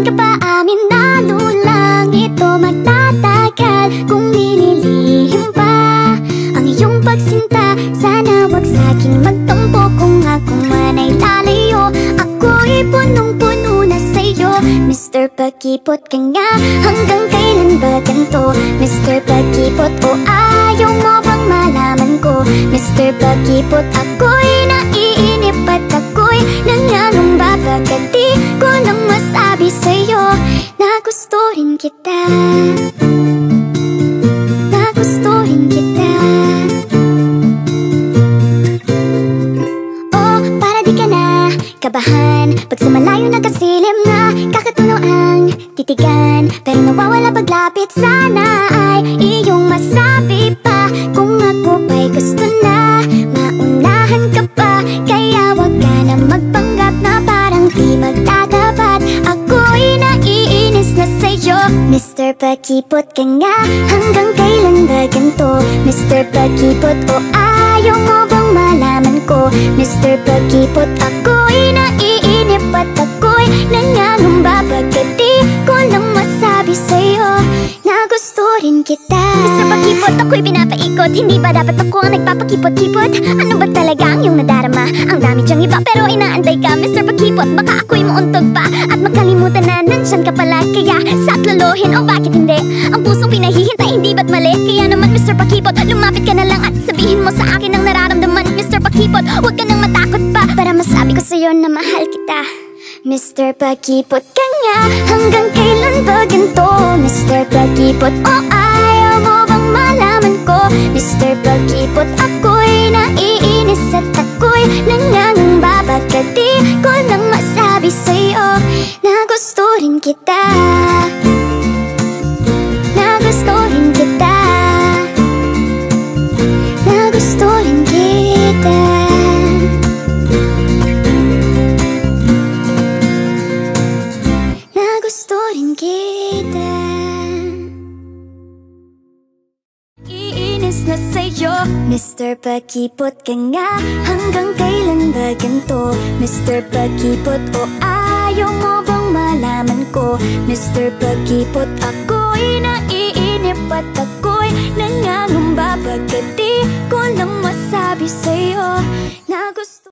ka pa amin, lalo lang ito magtatagal. Kung nililihim pa ang iyong pagsinta, sana wag sa'kin magtampo. Kung ako man ay lalayo, ako'y punong-puno na sa'yo. Mr. Pakipot ka nga, hanggang kailan ba ganito? Mr. Pakipot, o ayaw mo bang malaman ko? Mr. Pakipot, ako'y naiinip at ako'y nangangamba. Bakit di ko nang masabi sa'yo na gusto rin kita, na gusto rin kita. Oh, para di ka na kabahan pag sa malayo nagkasilim na kakatuno ang titigan, pero nawawala paglapit. Sana ay iyong masabi pa kung ako ba'y gusto na maunahan ka pa. Kaya wag ka na magpanggap na parang di magtatapat. Ako'y naiinis na sa'yo. Mr. Pakipot ka nga, hanggang kailan ba ganito? Mr. Pakipot, o ayaw mo bang malaman ko? Mr. Pakipot, ako'y naiinip at ako'y nangangamba. Bakit di ko lang masabi sa'yo na gusto rin kita? Mr. Pakipot, ako'y pinapaikot. Hindi ba dapat ako ang nagpapakipot-kipot? Ano ba talaga ang iyong nadarama? Ang dami diyang iba pero inaantay ka, Mr. Pakipot. Baka ako'y mauntog pa at makalimutan na nandyan ka pala. Kaya sa lolohin, o bakit hindi? Ang pusong pinahihintay, hindi ba't mali? Kaya naman, Mr. Pakipot, lumapit ka na lang at sabihin mo sa akin ang nararamdaman. Mr. Pakipot, huwag ka nang matakot pa para masabi ko sa'yo na mahal kita. Mr. Pakipot ka nga, hanggang kailan ba ganito? Mr. Pakipot, o ayaw mo bang malaman ko? Mr. Pakipot, ako'y naiinis at ako'y nangangamba. Bakit di ko nang masabi sa'yo na gusto rin kita, na gusto rin kita, na gusto rin kita. Gusto rin kita. Iinis na sa'yo. Mr. Pakipot ka nga, hanggang kailan ba ganito? Mr. Pakipot, o ayaw mo bang malaman ko? Mr. Pakipot, ako'y naiinip at ako'y nangangamba. Bakit di ko lang masabi sa'yo na gusto